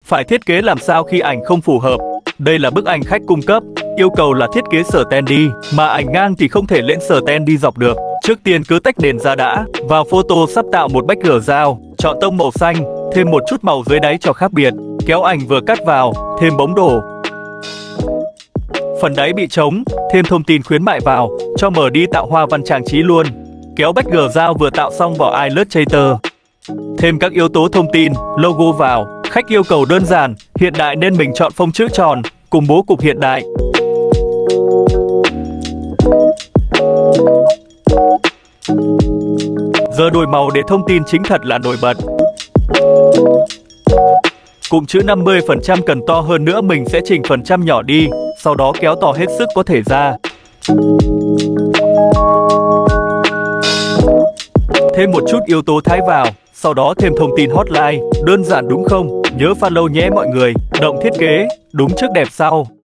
Phải thiết kế làm sao khi ảnh không phù hợp. Đây là bức ảnh khách cung cấp, yêu cầu là thiết kế standy, mà ảnh ngang thì không thể lên standy dọc được. Trước tiên cứ tách nền ra đã. Vào Photoshop tạo một background, chọn tông màu xanh, thêm một chút màu dưới đáy cho khác biệt. Kéo ảnh vừa cắt vào, thêm bóng đổ. Phần đáy bị trống, thêm thông tin khuyến mại vào, cho mờ đi tạo hoa văn trang trí luôn. Kéo background vừa tạo xong vào Illustrator. Thêm các yếu tố thông tin, logo vào. Khách yêu cầu đơn giản, hiện đại nên mình chọn phông chữ tròn, cùng bố cục hiện đại. Giờ đổi màu để thông tin chính thật là nổi bật. Cụm chữ 50% cần to hơn nữa, mình sẽ chỉnh phần trăm nhỏ đi, sau đó kéo to hết sức có thể ra. Thêm một chút yếu tố thái vào, sau đó thêm thông tin hotline, đơn giản đúng không? Nhớ follow nhé mọi người, động thiết kế, đúng trước đẹp sau.